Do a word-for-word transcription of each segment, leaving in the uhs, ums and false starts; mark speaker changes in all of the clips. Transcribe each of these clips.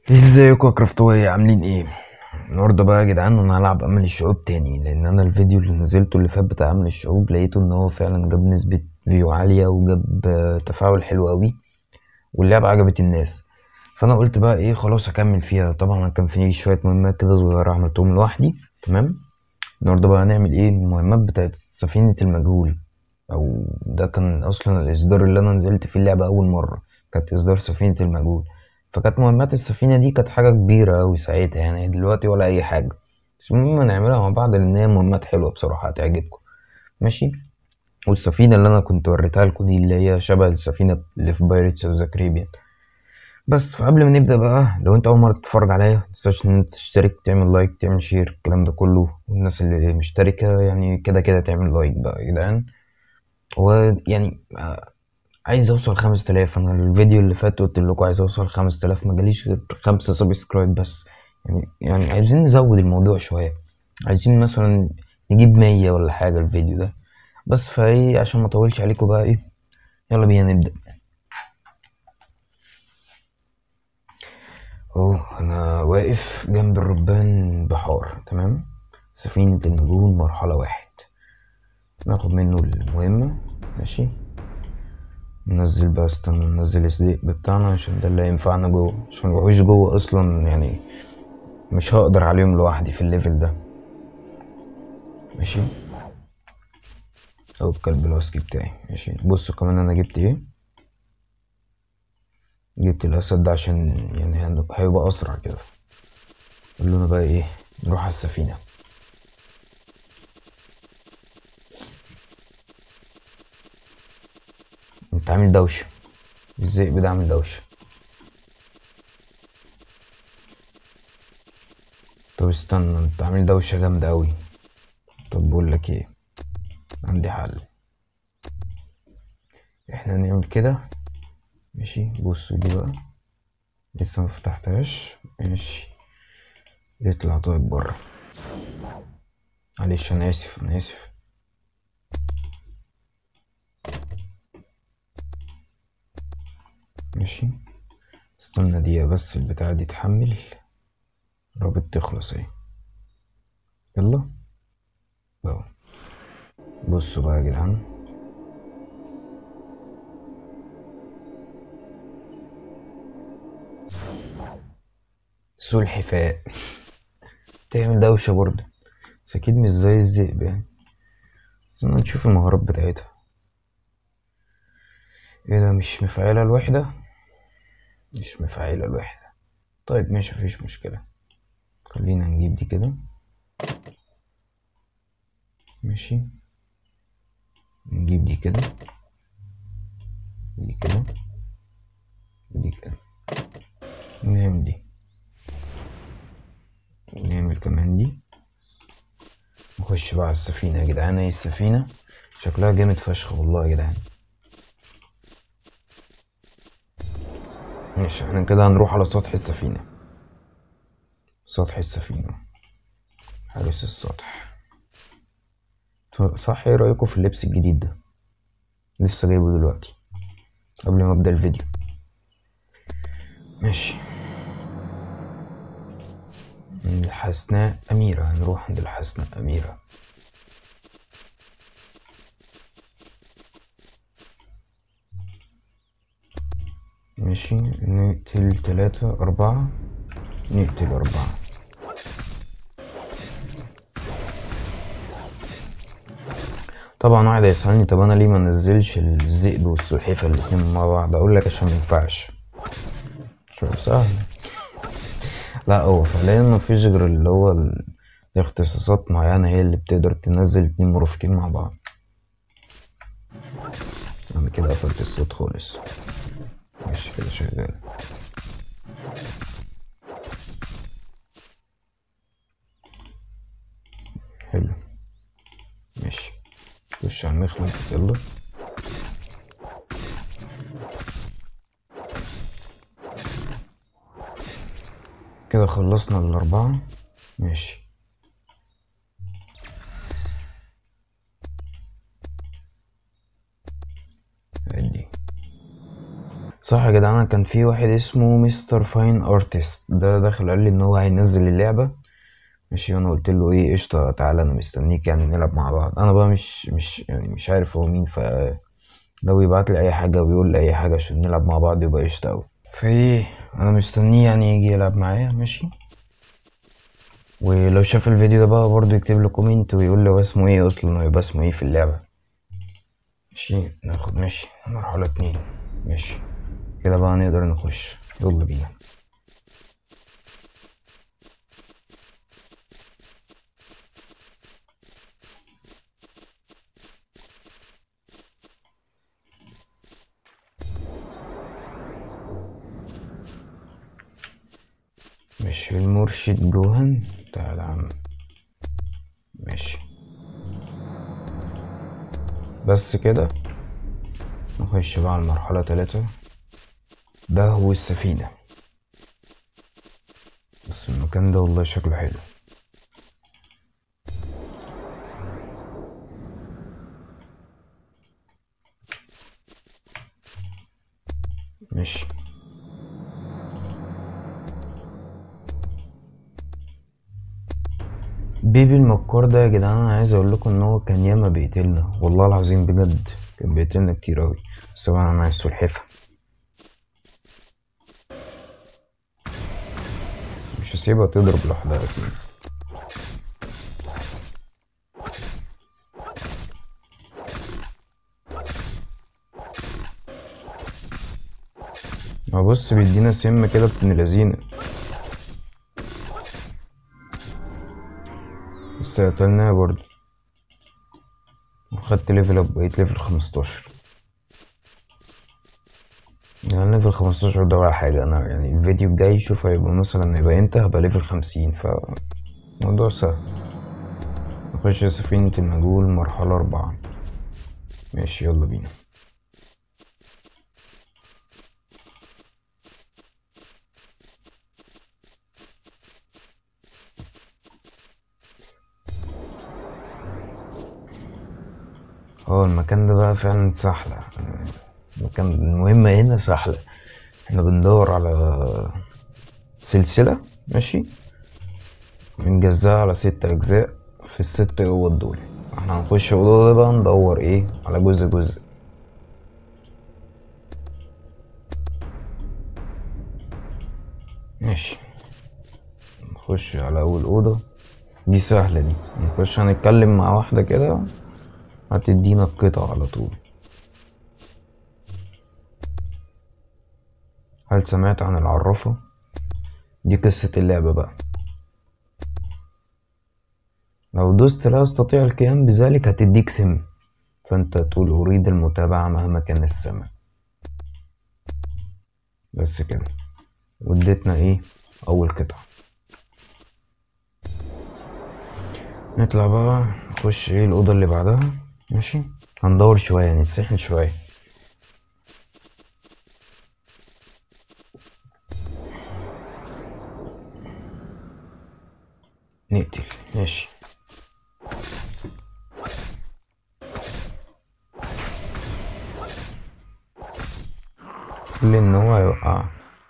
Speaker 1: ازيكم يا كرافتوية عاملين ايه؟ النهارده بقى يا جدعان انا هلعب امل الشعوب تاني، لان انا الفيديو اللي نزلته اللي فات بتاع امل الشعوب لقيته ان هو فعلا جاب نسبة فيو عالية وجاب آه، تفاعل حلو قوي، واللعبة عجبت الناس. فانا قلت بقى ايه، خلاص هكمل فيها. طبعا انا كان في شوية مهمات كده صغيرة عملتهم لوحدي. تمام. النهارده بقى هنعمل ايه؟ المهمات بتاعت سفينة المجهول، او ده كان اصلا الاصدار اللي انا نزلت فيه اللعبة اول مرة، كانت اصدار سفينة المجهول. فكانت مهمات السفينة دي كانت حاجة كبيرة اوي ساعتها، يعني دلوقتي ولا اي حاجة. بس المهم نعملها مع بعض لان هي مهمات حلوة بصراحة هتعجبكم. ماشي. والسفينة اللي انا كنت وريتها لكم دي اللي هي شبه السفينة اللي في بايرتس اوف ذا كاريبيان. بس فقبل ما نبدأ بقى، لو انت اول مرة تتفرج عليا متنساش ان انت تشترك، تعمل لايك، تعمل شير، الكلام ده كله. والناس اللي مشتركة يعني كده كده تعمل لايك بقى يا جدعان. ويعني آه، عايز اوصل خمس تلاف. انا الفيديو اللي فات قلت لكم عايز اوصل خمس تلاف، ما جاليش غير خمسة سبسكرايب بس. يعني يعني عايزين نزود الموضوع شوية، عايزين مثلا نجيب مية ولا حاجة الفيديو ده. بس فايه عشان ما اطولش عليكم بقى ايه، يلا بينا نبدأ. اهو انا واقف جنب الربان بحار. تمام. سفينة المجهول مرحلة واحد، ناخد منه المهمة. ماشي. ننزل بقى، استنى ننزل الزئب بتاعنا عشان ده اللي هينفعنا جوه، عشان الوحوش جوه اصلا يعني مش هقدر عليهم لوحدي في الليفل ده. ماشي. او الكلب الهاسكي بتاعي. ماشي. بصوا كمان انا جبت ايه، جبت الاسد ده عشان يعني هن- هيبقى اسرع كده. قلنا بقى ايه، نروح على السفينة. انت عامل دوشة، الذئب ده عامل دوشة. طب استنى، انت عامل دوشة جامدة اوي. طب بقول لك ايه، عندي حل. احنا نعمل كده. ماشي. بصوا دي بقى لسه ما فتحتهاش. ماشي. يطلع طيب بره. معلش انا اسف انا اسف. ماشي. استنى دقيقة بس البتاعة دي تحمل، قربت تخلص اهي. يلا اهو. بصوا بقى يا جدعان، سلحفاء تعمل دوشة برضه، بس اكيد مش زي الذئب يعني. استنى نشوف المهارات بتاعتها. ايه ده، مش مفعلة الوحدة؟ مش مفعلة الوحدة. طيب ماشي مفيش مشكلة، خلينا نجيب دي كده. ماشي. نجيب دي كده، دي كده، ودي كده. نعمل دي، ونعمل كمان دي. نخش بقى على السفينة يا جدعان. اهي السفينة شكلها جامد فشخ والله يا جدعان. ماشي. احنا كده هنروح على سطح السفينة. سطح السفينة، حارس السطح. صح، ايه رأيكم في اللبس الجديد ده؟ لسه جايبه دلوقتي قبل ما ابدأ الفيديو. ماشي. عند الحسناء أميرة، هنروح عند الحسناء أميرة. ماشي. نقتل تلاتة أربعة، نقتل أربعة. طبعا واحد هيسألني طب أنا ليه ما نزلش الذئب والسلحفة الاتنين مع بعض؟ أقول لك عشان مينفعش. شو سهل. لا هو فعليا مفيش غير اللي هو ال- اختصاصات معينة هي اللي بتقدر تنزل اتنين مرافقين مع بعض. أنا كده قفلت الصوت خالص. ماشي كده شغال. حلو. ماشي. خش على المخلب يلا. كده خلصنا الأربعة. ماشي. عدي. صح يا جدعان، كان في واحد اسمه مستر فاين ارتست، ده دخل قال لي ان هو هينزل اللعبه. ماشي، انا قلت له ايه قشطه، تعالى انا مستنيك يعني نلعب مع بعض. انا بقى مش مش يعني مش عارف هو مين، ف لو يبعت لي اي حاجه ويقول لي اي حاجه عشان نلعب مع بعض يبقى قشطه قوي. فايه انا مستنيه يعني يجي يلعب معايا. ماشي، ولو شاف الفيديو ده بقى برضه يكتب لي كومنت ويقول لي هو اسمه ايه اصلا ويبقى اسمه ايه في اللعبه. ماشي، ناخد ماشي مرحله اتنين. ماشي كده بقى نقدر نخش، يلا بينا. ماشي، المرشد جوهان، تعالى يا عم. ماشي بس كده نخش بقى على المرحلة تلاتة. ده هو السفينة، بس المكان ده والله شكله حلو. ماشي، بيبي المكار ده يا جدعان انا عايز اقول لكم ان هو كان ياما بيقتلنا والله العظيم بجد، كان بيقتلنا كتير اوي، بس طبعا انا معايا السلحفة مش هسيبها تضرب لوحدها اكيد. هو بص بيدينا سم كده ابن لذينه، بس قتلناه برضه وخدت ليفل اب، بقيت ليفل خمستاشر. يعني ليفل خمستاشر ده ولا حاجة، انا يعني الفيديو الجاي شوف هيبقى مثلا هيبقى امتى، هبقى ليفل خمسين، ف موضوع سهل. نخش سفينة المجهول مرحلة أربعة. ماشي يلا بينا. اه المكان ده بقى فعلا سحلة، المكان المهمة هنا سحلة. احنا بندور على سلسلة، ماشي، بنجزها على ست أجزاء في الست أوض دول. احنا هنخش الأوضة ده بقى ندور ايه على جزء جزء. ماشي، نخش على أول أوضة، دي سهلة دي، نخش هنتكلم مع واحدة كده هتدينا القطع على طول. هل سمعت عن العرافة؟ دي قصة اللعبة بقى. لو دوست لا استطيع القيام بذلك هتديك سم، فانت تقول اريد المتابعة مهما كان السمع. بس كده، واديتنا ايه اول قطعة. نطلع بقى نخش ايه الأوضة اللي بعدها. ماشي، هندور شوية نتسحن شوية. نقتل، ماشي. اللي ان هو هيوقع،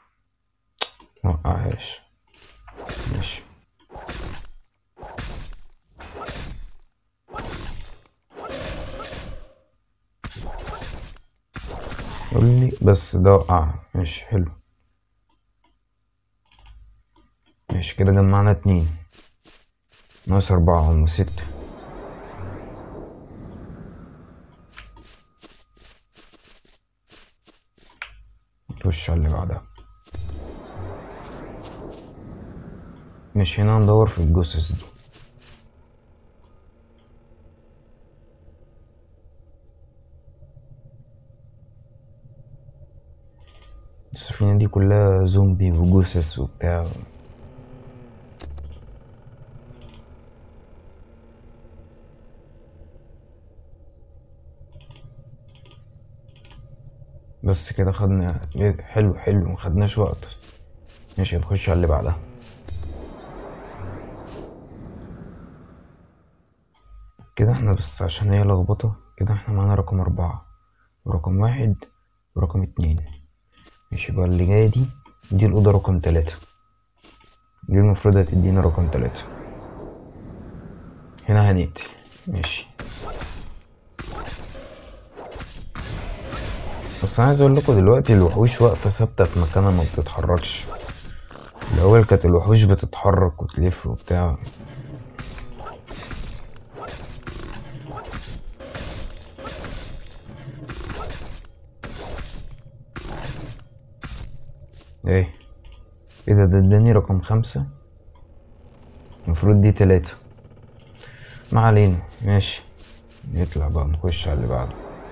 Speaker 1: موقعهاش. ماشي، قولي بس ده وقعها. ماشي حلو. ماشي كده جمعنا اتنين، ناقص أربعة هم ستة. نخش على اللي بعدها. مش هنا ندور في الجثث دي. السفينة دي كلها زومبي وجثث وبتاع. بس كده خدنا، حلو حلو مخدناش وقت. ماشي نخش على اللي بعدها. كده احنا بس عشان هي لخبطة كده احنا معانا رقم أربعة ورقم واحد ورقم اتنين. ماشي بقى اللي جاية دي دي الأوضة رقم تلاتة، دي المفروض هتدينا رقم تلاتة. هنا هنقتل. ماشي بس انا عايز اقول لكم دلوقتي الوحوش واقفه ثابته في مكانها ما بتتحركش. الاول كانت الوحوش بتتحرك وتلف وبتاع. ايه ايه ده ده اداني رقم خمسة، المفروض دي تلاتة. ما علينا ماشي، نطلع بقى نخش على اللي بعده.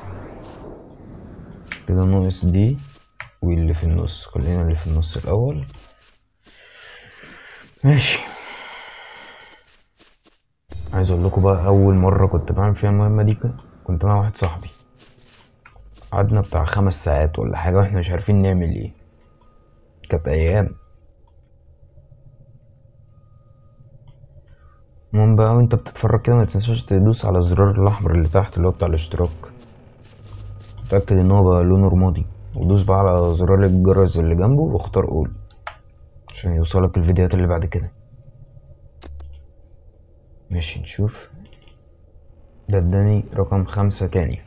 Speaker 1: كده ناقص دي واللي في النص، خلينا اللي في النص الاول. ماشي عايز اقول لكم بقى اول مره كنت بعمل فيها المهمه دي كنت مع واحد صاحبي، قعدنا بتاع خمس ساعات ولا حاجه واحنا مش عارفين نعمل ايه. كانت ايام. المهم بقى وانت بتتفرج كده ما تنساش تدوس على الزرار الاحمر اللي تحت اللي هو بتاع الاشتراك، اتاكد ان هو بقى لونه رمادي، ودوس بقى على زرار الجرس اللي جنبه واختار اول عشان يوصلك الفيديوهات اللي بعد كده. ماشي نشوف. ده اداني رقم خمسة تاني.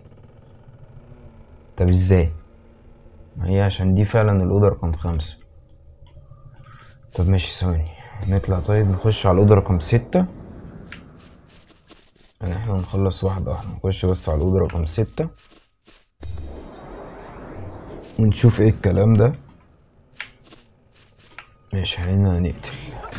Speaker 1: طب ازاي؟ ما هي عشان دي فعلا الاوضه رقم خمسة. طب ماشي ثواني نطلع طيب نخش على الاوضه رقم ستة. يعني احنا نخلص واحده واحده، نخش بس على الاوضه رقم ستة ونشوف ايه الكلام ده. ماشي هنا نقتل.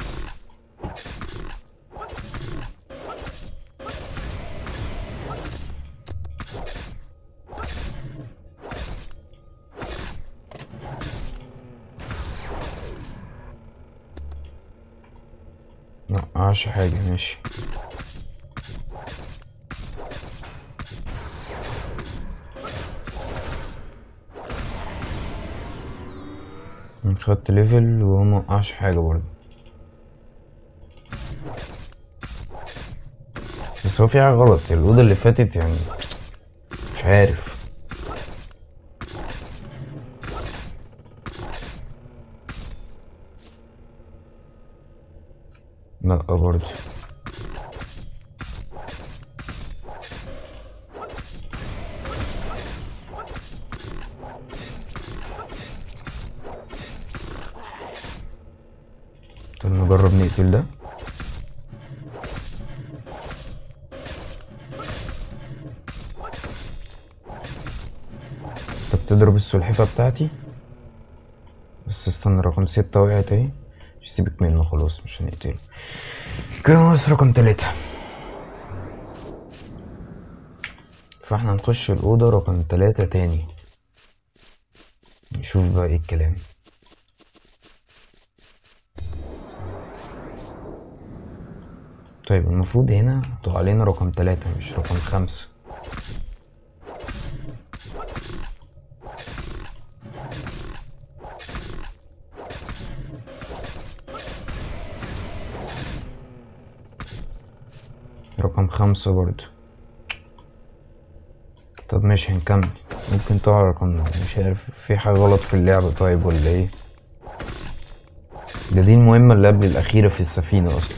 Speaker 1: معاش حاجة. ماشي خدت ليفل وهو موقعش حاجة برضه، بس هو في حاجة غلط. الأوضة اللي فاتت يعني مش عارف. لا برضه طب نجرب نقتل ده. طب تضرب السلحفة بتاعتي. بس استنى رقم ستة وقعت اهي، مش سيبك منه خلاص مش هنقتله. كده ناقص رقم تلاتة، فاحنا نخش الأوضة رقم تلاتة تاني نشوف بقى ايه الكلام. طيب المفروض هنا طلع علينا رقم تلاتة مش رقم خمسة. رقم خمسة برضو. طب ماشي هنكمل، ممكن تقع رقم مش عارف في حاجة غلط في اللعبة طيب ولا ايه. ده دي المهمة اللي قبل الأخيرة في السفينة أصلا.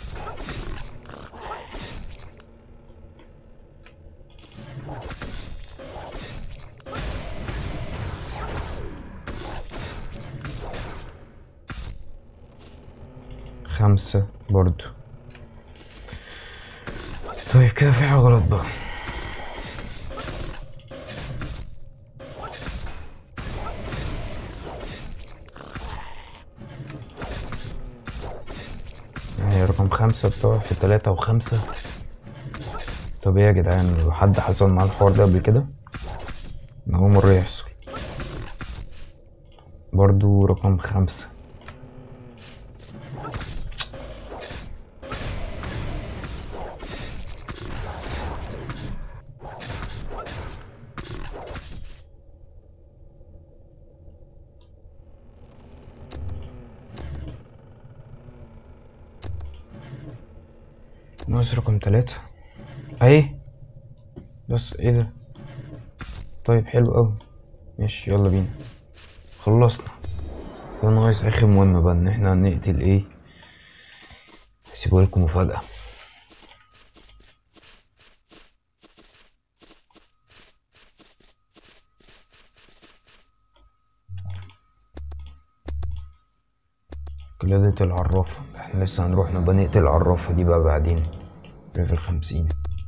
Speaker 1: خمسة برضو. طيب كده في حاجة غلط بقى. يعني رقم خمسة بتقع في تلاتة وخمسة. طب ايه يا جدعان، لو حد حصل معاه الحوار ده قبل كده؟ أول مرة يحصل. برضو رقم خمسة. ناقص رقم تلاتة اهي. بس ايه ده؟ طيب حلو اوي. ماشي يلا بينا خلصنا. كان ناقص اخر مهمة بقى، ان احنا هنقتل ايه، هسيبها لكم مفاجأة. قلادة العرافة، احنا لسه هنروح نبقى نقتل العرافة دي بقى بعدين ليفل خمسين.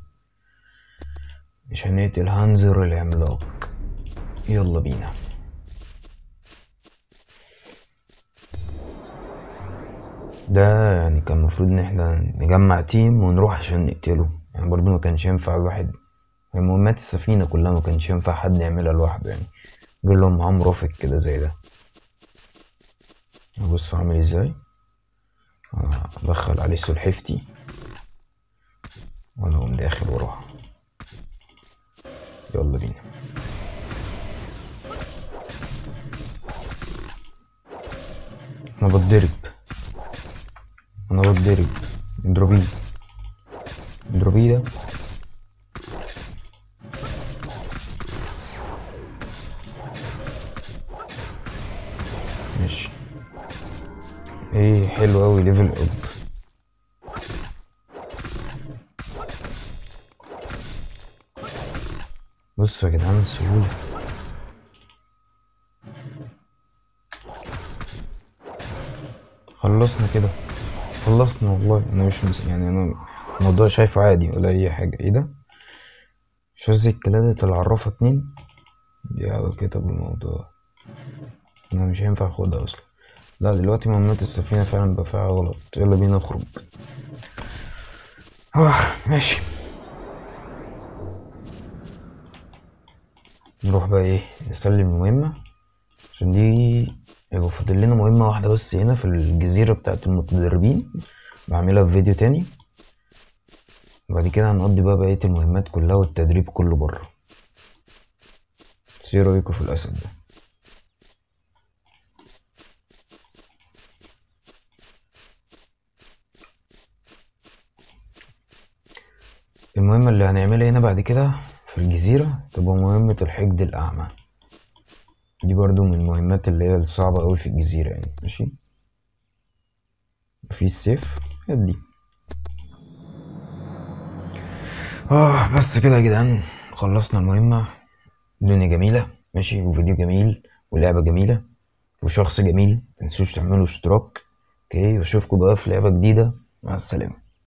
Speaker 1: مش هنقتل هانزر العملاق. يلا بينا. ده يعني كان المفروض ان احنا نجمع تيم ونروح عشان نقتله، يعني برضو ما كانش ينفع الواحد، مهمات السفينة كلها ما كانش ينفع حد يعملها لوحده، يعني دول لهم معاه مرافق كده زي ده. بص عامل ازاي، ادخل عليه سلحفتي وانا اقوم داخل وراها. يلا بينا. انا بتضرب انا بتضرب اضربيه اضربيه ده. ماشي. ايه حلو اوي ليفل اب. بصوا يا جدعان السهولة. خلصنا كده، خلصنا والله. انا مش مس... يعني انا الموضوع شايفه عادي ولا اي حاجة. ايه ده، شوزي قلادة العرافة اتنين دي على كده بالموضوع. انا مش هينفع اخدها اصلا. لا دلوقتي مهمات السفينة فعلا بقى فيها غلط. يلا بينا نخرج. اه ماشي. نروح بقى ايه، نسلم المهمة، عشان دي يبقى فاضل لنا مهمة واحدة بس هنا في الجزيرة بتاعت المتدربين، بعملها في فيديو تاني. بعد كده هنقضي بقى بقية المهمات كلها والتدريب كله بره. ايه رأيكم في الأسد ده؟ المهمة اللي هنعملها هنا بعد كده في الجزيرة تبقى مهمة الحقد الأعمى. دي برضو من المهمات اللي هي الصعبة أوي في الجزيرة يعني. ماشي، في السيف دي. اه بس كده يا جدعان خلصنا المهمة. الدنيا جميلة ماشي، وفيديو جميل ولعبة جميلة وشخص جميل. متنسوش تعملوا اشتراك. اوكي، واشوفكم بقى في لعبة جديدة. مع السلامة.